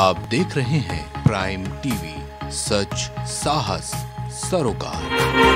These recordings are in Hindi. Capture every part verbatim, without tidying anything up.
आप देख रहे हैं प्राइम टीवी, सच साहस सरोकार।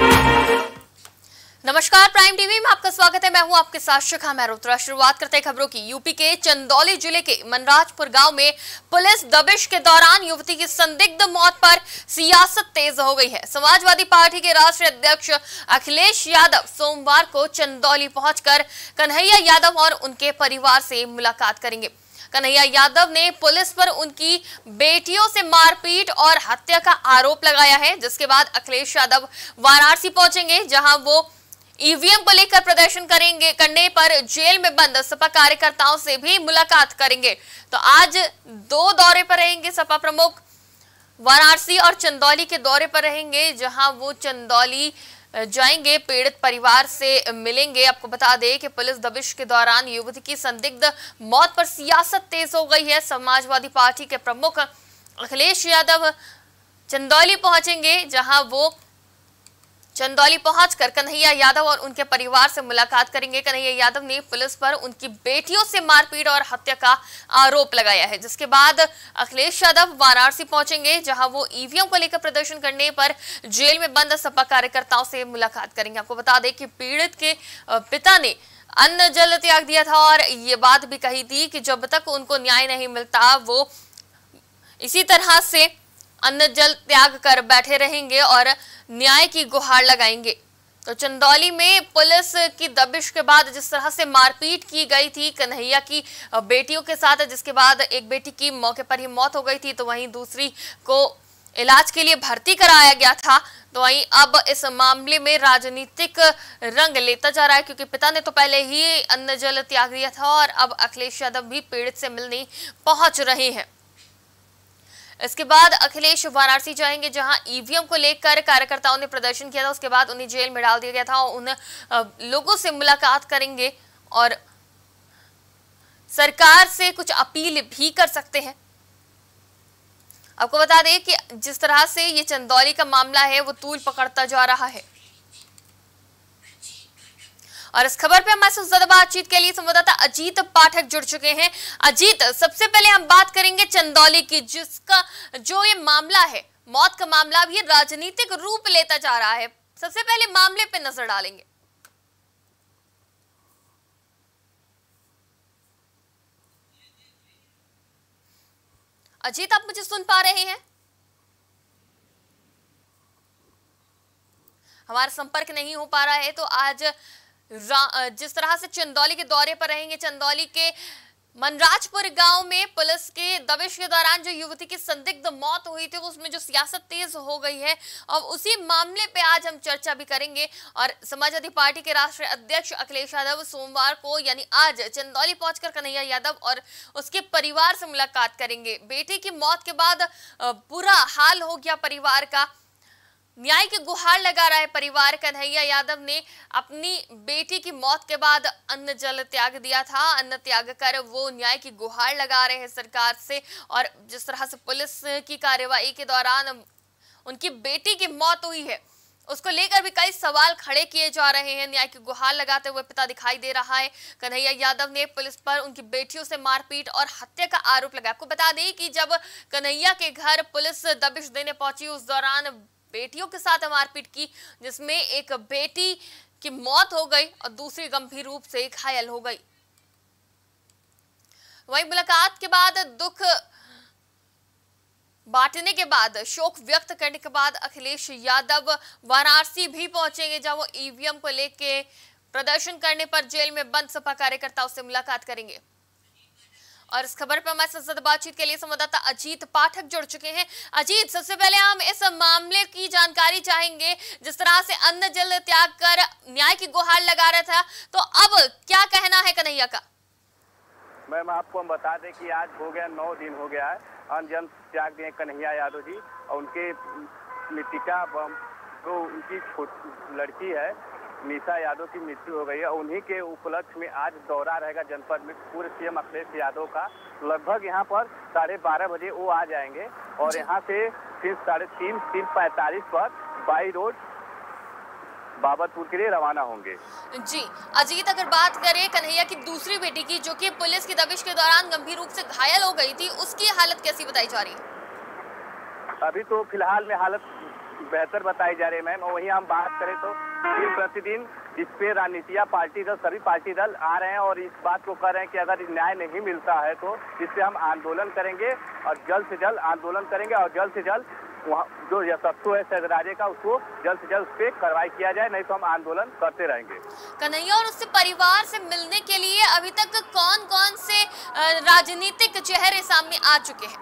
नमस्कार, प्राइम टीवी में आपका स्वागत है। मैं हूं आपके साथ शिखा मेहरोत्रा। शुरुआत करते हैं खबरों की। यूपी के चंदौली जिले के मनराजपुर गांव में पुलिस दबिश के दौरान युवती की संदिग्ध मौत पर सियासत तेज हो गई है। समाजवादी पार्टी के राष्ट्रीय अध्यक्ष अखिलेश यादव सोमवार को चंदौली पहुंचकर कन्हैया यादव और उनके परिवार से मुलाकात करेंगे। कन्हैया यादव ने पुलिस पर उनकी बेटियों से मारपीट और हत्या का आरोप लगाया है, जिसके बाद अखिलेश यादव वाराणसी पहुंचेंगे, जहां वो ईवीएम को लेकर प्रदर्शन करेंगे करने पर जेल में बंद सपा कार्यकर्ताओं से भी मुलाकात करेंगे। तो आज दो दौरे पर रहेंगे सपा प्रमुख, वाराणसी और चंदौली के दौरे पर रहेंगे, जहां वो चंदौली जाएंगे, पीड़ित परिवार से मिलेंगे। आपको बता दें कि पुलिस दबिश के दौरान युवती की संदिग्ध मौत पर सियासत तेज हो गई है। समाजवादी पार्टी के प्रमुख अखिलेश यादव चंदौली पहुंचेंगे, जहां वो चंदौली पहुंचकर कन्हैया यादव और उनके परिवार से मुलाकात करेंगे। कन्हैया यादव ने पुलिस पर उनकी बेटियों से मारपीट और हत्या का आरोप लगाया है, जिसके बाद अखिलेश यादव वाराणसी पहुंचेंगे, जहां वो ईवीएम को लेकर प्रदर्शन करने पर जेल में बंद सपा कार्यकर्ताओं से मुलाकात करेंगे। आपको बता दें कि पीड़ित के पिता ने अन्न जल त्याग दिया था और ये बात भी कही थी कि जब तक उनको न्याय नहीं मिलता वो इसी तरह से अन्न जल त्याग कर बैठे रहेंगे और न्याय की गुहार लगाएंगे। तो चंदौली में पुलिस की दबिश के बाद जिस तरह से मारपीट की गई थी कन्हैया की बेटियों के साथ, जिसके बाद एक बेटी की मौके पर ही मौत हो गई थी, तो वहीं दूसरी को इलाज के लिए भर्ती कराया गया था। तो वहीं अब इस मामले में राजनीतिक रंग लेता जा रहा है, क्योंकि पिता ने तो पहले ही अन्न जल त्याग दिया था और अब अखिलेश यादव भी पीड़ित से मिलने पहुंच रहे हैं। इसके बाद अखिलेश वाराणसी जाएंगे, जहां ईवीएम को लेकर कार्यकर्ताओं ने प्रदर्शन किया था। उसके बाद उन्हें जेल में डाल दिया गया था। उन लोगों से मुलाकात करेंगे और सरकार से कुछ अपील भी कर सकते हैं। आपको बता दें कि जिस तरह से ये चंदौली का मामला है वो तूल पकड़ता जा रहा है। और इस खबर पे हमारे साथ ज्यादा बातचीत के लिए संवाददाता अजीत पाठक जुड़ चुके हैं। अजीत, सबसे पहले हम बात करेंगे चंदौली की, जिसका जो ये मामला है, मौत का मामला, अब ये राजनीतिक रूप लेता जा रहा है। सबसे पहले मामले पे नजर डालेंगे। अजीत, आप मुझे सुन पा रहे हैं? हमारा संपर्क नहीं हो पा रहा है। तो आज जिस तरह से चंदौली के दौरे पर रहेंगे, चंदौली के मनराजपुर गांव में पुलिस के दबिश के दौरान जो युवती की संदिग्ध मौत हुई थी, उसमें जो सियासत तेज हो गई है, और उसी मामले पे आज हम चर्चा भी करेंगे। और समाजवादी पार्टी के राष्ट्रीय अध्यक्ष अखिलेश यादव सोमवार को यानी आज चंदौली पहुंचकर कन्हैया यादव और उसके परिवार से मुलाकात करेंगे। बेटे की मौत के बाद बुरा हाल हो गया परिवार का, न्याय की गुहार लगा रहा है परिवार। कन्हैया यादव ने अपनी बेटी की मौत के बाद अन्न जल त्याग दिया था। अन्न त्याग कर वो न्याय की गुहार लगा रहे हैं सरकार से। और जिस तरह से पुलिस की कार्रवाई के दौरान उनकी बेटी की मौत हुई है, उसको लेकर भी कई सवाल खड़े किए जा रहे हैं। न्याय की गुहार लगाते हुए पिता दिखाई दे रहा है। कन्हैया यादव ने पुलिस पर उनकी बेटियों से मारपीट और हत्या का आरोप लगाया। आपको बता दें कि जब कन्हैया के घर पुलिस दबिश देने पहुंची, उस दौरान बेटियों के साथ मारपीट की, जिसमें एक बेटी की मौत हो गई और दूसरी गंभीर रूप से घायल हो गई। वहीं मुलाकात के बाद दुख बांटने के बाद, शोक व्यक्त करने के बाद अखिलेश यादव वाराणसी भी पहुंचेंगे, जहां वो ईवीएम को लेके प्रदर्शन करने पर जेल में बंद सपा कार्यकर्ताओं से मुलाकात करेंगे। और इस खबर पर हमारे साथ बातचीत के लिए संवाददाता अजीत पाठक जुड़ चुके हैं। अजीत, सबसे पहले हम इस मामले की जानकारी चाहेंगे। जिस तरह से अन्न जल त्याग कर न्याय की गुहार लगा रहा था, तो अब क्या कहना है कन्हैया का? मैम, आपको हम बता दें कि आज हो गया नौ दिन हो गया है अन्न जल त्याग दिए कन्हैया यादव जी, और उनके मृतिका जो उनकी लड़की है निशा यादव की मृत्यु हो गई है। उन्हीं के उपलक्ष्य में आज दौरा रहेगा जनपद में पूर्व सीएम अखिलेश यादव का। लगभग यहाँ पर साढ़े बारह बजे वो आ जाएंगे और यहाँ से फिर साढ़े तीन तीन पैंतालीस पर बाई रोड बाबतपुर के लिए रवाना होंगे। जी अजीत, अगर बात करें कन्हैया की दूसरी बेटी की जो कि पुलिस की दबिश के दौरान गंभीर रूप से घायल हो गई थी, उसकी हालत कैसी बताई जा रही है? अभी तो फिलहाल में हालत बेहतर बताई जा रही है मैम। और वहीं हम बात करें तो दिन प्रतिदिन इस पे रणनीतियां पार्टी दल सभी पार्टी दल आ रहे हैं और इस बात को कह रहे हैं कि अगर न्याय नहीं मिलता है तो इस पे हम आंदोलन करेंगे और जल्द से जल्द आंदोलन करेंगे और जल्द से जल्द वहाँ जो यशस्व है सदराजे का उसको जल्द से जल्द उस पर कार्रवाई किया जाए, नहीं तो हम आंदोलन करते रहेंगे। कन्हैया, और उससे परिवार से मिलने के लिए अभी तक कौन कौन से राजनीतिक चेहरे सामने आ चुके हैं?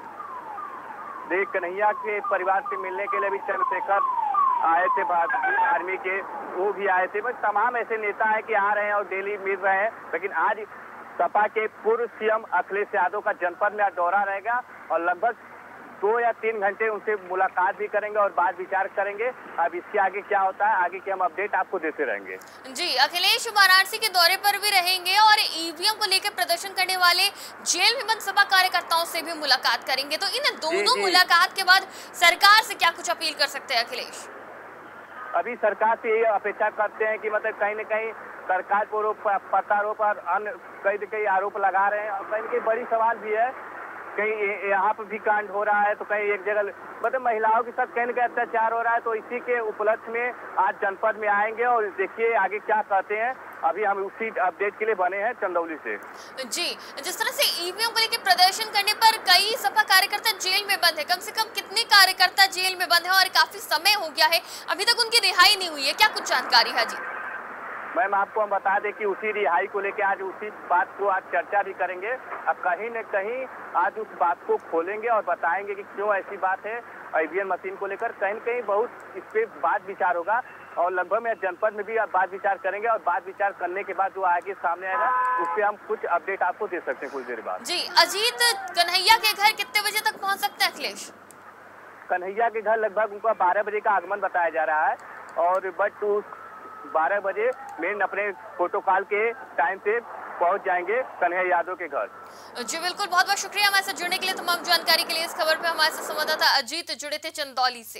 देख, कन्हैया के परिवार से मिलने के लिए भी चंद्रशेखर आए थे, भारतीय आर्मी के वो भी आए थे। बस तमाम ऐसे नेता है कि आ रहे हैं और डेली मिल रहे हैं। लेकिन आज सपा के पूर्व सीएम अखिलेश यादव का जनपद में दौरा रहेगा और लगभग दो या तीन घंटे उनसे मुलाकात भी करेंगे और बात विचार करेंगे। अब इसके आगे क्या होता है, आगे की हम अपडेट आपको देते रहेंगे। जी, अखिलेश वाराणसी के दौरे पर भी रहेंगे और ईवीएम को लेकर प्रदर्शन करने वाले जेल में बंद सपा कार्यकर्ताओं से भी मुलाकात करेंगे। तो इन दोनों मुलाकात के बाद सरकार से क्या कुछ अपील कर सकते हैं अखिलेश? अभी सरकार से ये अपेक्षा करते हैं कि मतलब कहीं न कहीं सरकार को प्रत्यारोप और अन्य कई कई आरोप लगा रहे हैं और कहीं न कहीं बड़ी सवाल भी है। कहीं यहाँ पर भी कांड हो रहा है तो कहीं एक जगह मतलब महिलाओं के साथ कहीं न कहीं अत्याचार हो रहा है। तो इसी के उपलक्ष्य में आज जनपद में आएंगे और देखिए आगे क्या कहते हैं। अभी हम उसी अपडेट के लिए बने हैं चंदौली से। जी, जिस तरह से ईवीएम को लेकर प्रदर्शन करने पर कई सपा कार्यकर्ता जेल में बंद है, कम से कम कितने कार्यकर्ता जेल में बंद है और काफी समय हो गया है, अभी तक उनकी रिहाई नहीं हुई है, क्या कुछ जानकारी है? जी मैम, आपको हम बता दें कि उसी रिहाई को लेकर आज उसी बात को आज चर्चा भी करेंगे। अब कहीं न कहीं आज उस बात को खोलेंगे और बताएंगे कि क्यों ऐसी बात है। ईवीएम मशीन को लेकर कहीं न कहीं बहुत इस पे बात विचार होगा और लगभग में जनपद में भी बात विचार करेंगे और बात विचार करने के बाद जो आगे सामने आएगा उस पर हम कुछ अपडेट आपको दे सकते हैं कुछ देर बाद। जी अजीत, कन्हैया के घर कितने बजे तक पहुँच सकते हैं अखिलेश? कन्हैया के घर लगभग उनका बारह बजे का आगमन बताया जा रहा है और बट उस बारह बजे मेन अपने प्रोटोकॉल के टाइम पे पहुंच जाएंगे कन्हैया यादव के घर। जी बिल्कुल, बहुत बहुत शुक्रिया हमारे साथ जुड़ने के लिए, तमाम जानकारी के लिए। इस खबर पे हमारे साथ संवाददाता अजीत जुड़े थे चंदौली से।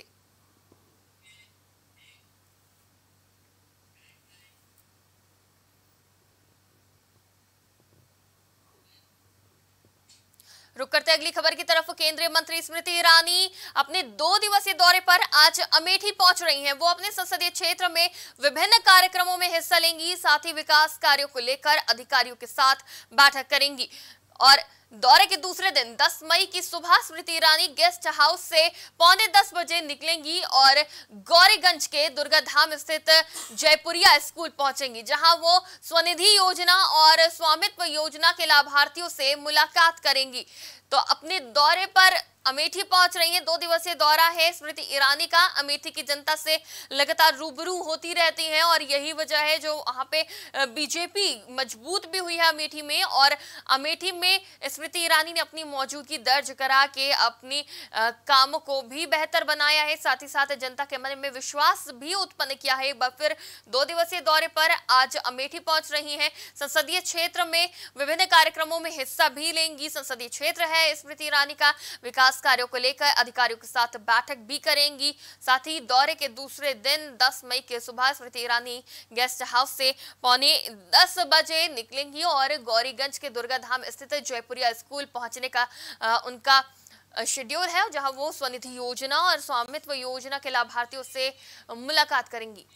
रुक करते अगली खबर की तरफ। केंद्रीय मंत्री स्मृति ईरानी अपने दो दिवसीय दौरे पर आज अमेठी पहुंच रही हैं। वो अपने संसदीय क्षेत्र में विभिन्न कार्यक्रमों में हिस्सा लेंगी, साथ ही विकास कार्यों को लेकर अधिकारियों के साथ बैठक करेंगी। और दौरे के दूसरे दिन दस मई की सुबह स्मृति ईरानी गेस्ट हाउस से पौने दस बजे निकलेंगी और गौरीगंज के दुर्गा धाम स्थित जयपुरिया स्कूल पहुंचेंगी, जहां वो स्वनिधि योजना और स्वामित्व योजना के लाभार्थियों से मुलाकात करेंगी। तो अपने दौरे पर अमेठी पहुंच रही है। दो दिवसीय दौरा है स्मृति ईरानी का। अमेठी की जनता से लगातार रूबरू होती रहती हैं और यही वजह है जो वहां पे बीजेपी मजबूत भी हुई है अमेठी में। और अमेठी में स्मृति ईरानी ने अपनी मौजूदगी दर्ज करा के अपनी कामों को भी बेहतर बनाया है, साथ ही साथ जनता के मन में विश्वास भी उत्पन्न किया है। फिर दो दिवसीय दौरे पर आज अमेठी पहुंच रही हैं। संसदीय क्षेत्र में विभिन्न कार्यक्रमों में हिस्सा भी लेंगी। संसदीय क्षेत्र है स्मृति ईरानी का, विकास कार्यों को लेकर अधिकारियों के साथ बैठक भी करेंगी। साथ ही दौरे के दूसरे दिन दस मई के सुबह स्मृति ईरानी गेस्ट हाउस से पौने दस बजे निकलेंगी और गौरीगंज के दुर्गा धाम स्थित जयपुरिया स्कूल पहुंचने का आ, उनका शेड्यूल है, जहां वो स्वनिधि योजना और स्वामित्व योजना के लाभार्थियों से मुलाकात करेंगी।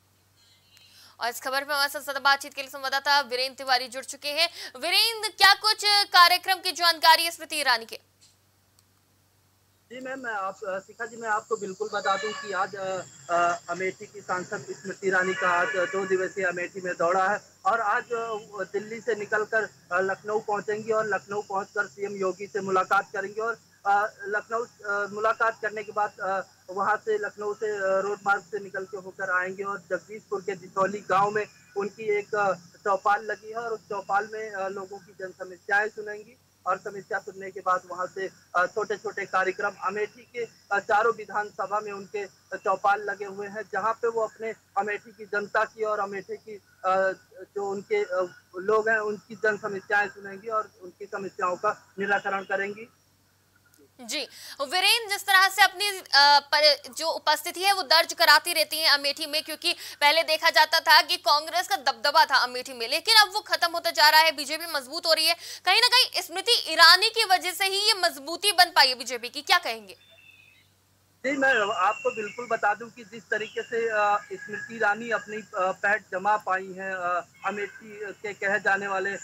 और इस खबर पर हमारे साथ बातचीत के लिए संवाददाता वीरेंद्र तिवारी जुड़ चुके हैं। वीरेंद्र, क्या कुछ कार्यक्रम की जानकारी है स्मृति ईरानी के? जी मैम, मैं आप शिखा जी मैं आपको बिल्कुल बता दूं कि आज आ, अमेठी की सांसद स्मृति ईरानी का आज दो दिवसीय अमेठी में दौरा है और आज दिल्ली से निकलकर लखनऊ पहुंचेंगी और लखनऊ पहुंचकर सीएम योगी से मुलाकात करेंगे। और लखनऊ मुलाकात करने के बाद वहां से लखनऊ से रोड मार्ग से निकल के होकर आएंगे और जगदीशपुर के दिसौली गांव में उनकी एक चौपाल लगी है और उस चौपाल में लोगों की जन समस्याएं सुनेंगी और समस्या सुनने के बाद वहां से छोटे छोटे कार्यक्रम अमेठी के चारों विधानसभा में उनके चौपाल लगे हुए हैं, जहां पे वो अपने अमेठी की जनता की और अमेठी की जो उनके लोग हैं उनकी जन समस्याएं सुनेंगी और उनकी समस्याओं का निराकरण करेंगी। जी वीरेन, जिस तरह से अपनी आ, पर, जो उपस्थिति है वो दर्ज कराती रहती हैं अमेठी में, क्योंकि पहले देखा जाता था कि कांग्रेस का दबदबा था अमेठी में, लेकिन अब वो खत्म होता जा रहा है, बीजेपी मजबूत हो रही है। कहीं ना कहीं स्मृति ईरानी की वजह से ही ये मजबूती बन पाई है बीजेपी की, क्या कहेंगे? जी, मैं आपको बिल्कुल बता दूं कि जिस तरीके से स्मृति ईरानी अपनी पैठ जमा पाई है, अमेठी के कहे जाने वाले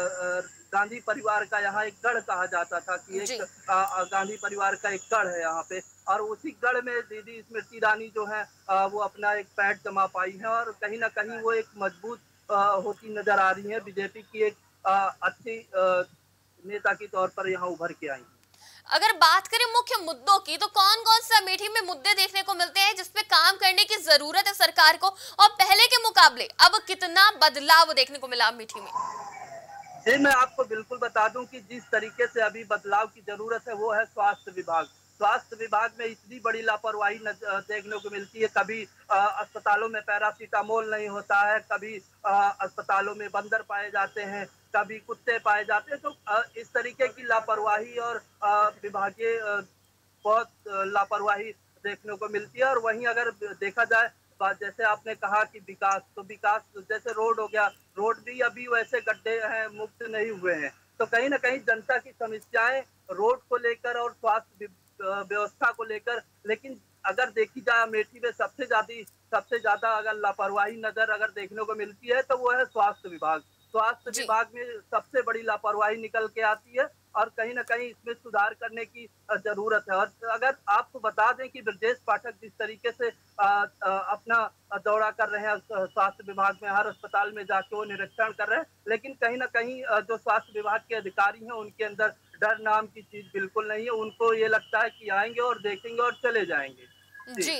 गांधी परिवार का यहाँ एक गढ़ कहा जाता था कि एक गांधी परिवार का एक गढ़ है यहाँ पे, और उसी गढ़ में दीदी स्मृति ईरानी जो है वो अपना एक पैठ जमा पाई है, और कहीं ना कहीं वो एक मजबूत होती नजर आ रही है, बीजेपी की एक अच्छी नेता के तौर पर यहाँ उभर के आई। अगर बात करें मुख्य मुद्दों की, तो कौन कौन से अमेठी में मुद्दे देखने को मिलते हैं जिसपे काम करने की जरूरत है सरकार को, और पहले के मुकाबले अब कितना बदलाव देखने को मिला अमेठी में? जी, मैं आपको बिल्कुल बता दूं कि जिस तरीके से अभी बदलाव की जरूरत है वो है स्वास्थ्य विभाग। स्वास्थ्य विभाग में इतनी बड़ी लापरवाही देखने को मिलती है। कभी अस्पतालों में पैरासीटामोल नहीं होता है, कभी अस्पतालों में बंदर पाए जाते हैं, कभी कुत्ते पाए जाते हैं। तो इस तरीके की लापरवाही और विभागीय बहुत लापरवाही देखने को मिलती है। और वहीं अगर देखा जाए, जैसे आपने कहा कि विकास, तो विकास जैसे रोड हो गया, रोड भी अभी वैसे गड्ढे हैं, मुक्त नहीं हुए हैं। तो कहीं ना कहीं जनता की समस्याएं रोड को लेकर और स्वास्थ्य व्यवस्था को लेकर, लेकिन अगर देखी जाए अमेठी में सबसे ज्यादा सबसे ज्यादा अगर लापरवाही नजर अगर देखने को मिलती है तो वो है स्वास्थ्य विभाग। स्वास्थ्य विभाग में सबसे बड़ी लापरवाही निकल के आती है, और कहीं ना कहीं इसमें सुधार करने की जरूरत है। और अगर आपको बता दें कि ब्रजेश पाठक जिस तरीके से आ, आ, अपना दौरा कर रहे हैं स्वास्थ्य विभाग में, हर अस्पताल में जाके वो निरीक्षण कर रहे हैं, लेकिन कहीं ना कहीं जो स्वास्थ्य विभाग के अधिकारी हैं उनके अंदर डर नाम की चीज बिल्कुल नहीं है। उनको ये लगता है कि आएंगे और देखेंगे और चले जाएंगे। जी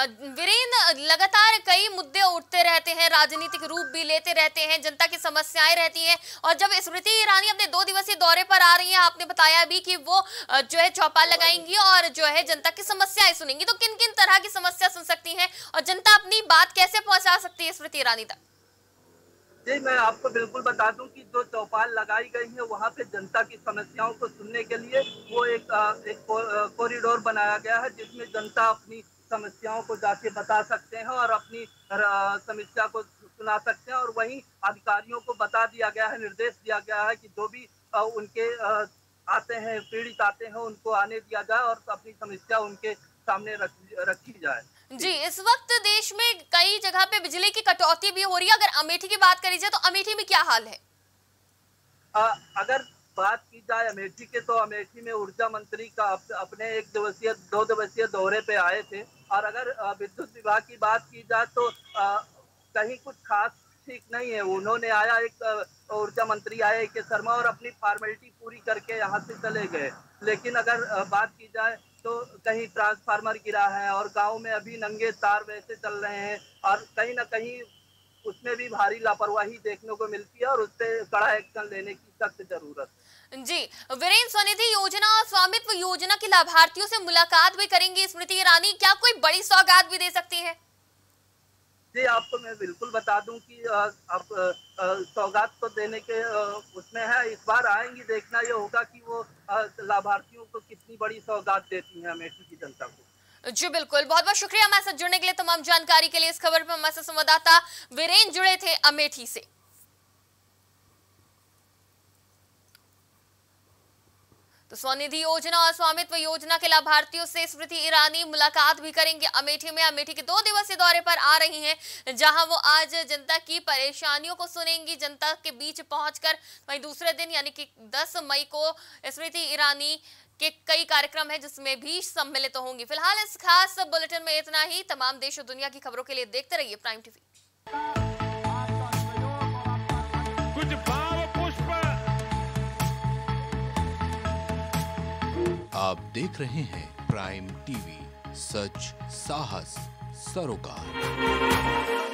वीरेन, लगातार कई मुद्दे उठते रहते हैं, राजनीतिक रूप भी लेते रहते हैं, जनता की समस्याएं रहती हैं, और जब स्मृति ईरानी अपने दो दिवसीय दौरे पर आ रही हैं, आपने बताया भी कि वो जो है चौपाल लगाएंगी और जो है जनता की समस्याएं सुनेंगी, तो किन किन तरह की समस्या सुन सकती हैं और जनता अपनी बात कैसे पहुंचा सकती है स्मृति ईरानी तक? जी, मैं आपको बिल्कुल बता दूं कि जो चौपाल लगाई गई है वहाँ पे जनता की समस्याओं को सुनने के लिए वो एक एक कॉरिडोर बनाया गया है, जिसमें जनता अपनी समस्याओं को जाके बता सकते हैं और अपनी समस्या को सुना सकते हैं। और वहीं अधिकारियों को बता दिया गया है, निर्देश दिया गया है कि जो भी उनके आते हैं, पीड़ित आते हैं, उनको आने दिया जाए और अपनी समस्या उनके सामने रख, रखी जाए। जी, इस वक्त देश में कई जगह पे बिजली की कटौती भी हो रही है। अगर अमेठी की बात करी जाए तो अमेठी में क्या हाल है? आ, अगर बात की जाए अमेठी के, तो अमेठी में ऊर्जा मंत्री का अपने एक दिवसीय दो दिवसीय दौरे पे आए थे। और अगर विद्युत विभाग की बात की जाए तो आ, कहीं कुछ खास ठीक नहीं है। उन्होंने आया, एक ऊर्जा मंत्री आए के शर्मा, और अपनी फॉर्मेलिटी पूरी करके यहाँ से चले गए। लेकिन अगर बात की जाए तो कहीं ट्रांसफार्मर गिरा है और गांव में अभी नंगे तार वैसे चल रहे हैं, और कहीं ना कहीं उसमें भी भारी लापरवाही देखने को मिलती है, और उस पर कड़ा एक्शन लेने की सख्त जरूरत है। जी वीरेन, स्वनिधि योजना और स्वामित्व योजना के लाभार्थियों से मुलाकात भी करेंगी स्मृति ईरानी, क्या कोई बड़ी सौगात भी दे सकती है? जी, आपको मैं बिल्कुल बता दूं कि आप सौगात तो देने के उसमें है। इस बार आएंगी, देखना ये होगा कि वो लाभार्थियों को कितनी बड़ी सौगात देती है अमेठी की जनता को। जी बिल्कुल, बहुत बहुत शुक्रिया हमारे साथ जुड़ने के लिए, तमाम जानकारी के लिए। इस खबर पर हमारे साथ संवाददाता वीरेन जुड़े थे अमेठी से। तो स्वनिधि योजना और स्वामित्व योजना के लाभार्थियों से स्मृति ईरानी मुलाकात भी करेंगे अमेठी में। अमेठी के दो दिवसीय दौरे पर आ रही हैं, जहां वो आज जनता की परेशानियों को सुनेंगी, जनता के बीच पहुंचकर। वहीं दूसरे दिन यानी कि दस मई को स्मृति ईरानी के कई कार्यक्रम है जिसमें भी सम्मिलित तो होंगी। फिलहाल इस खास बुलेटिन में इतना ही। तमाम देश और दुनिया की खबरों के लिए देखते रहिए प्राइम टीवी। कुछ भाव पुष्प आप देख रहे हैं प्राइम टीवी, सच साहस सरोकार।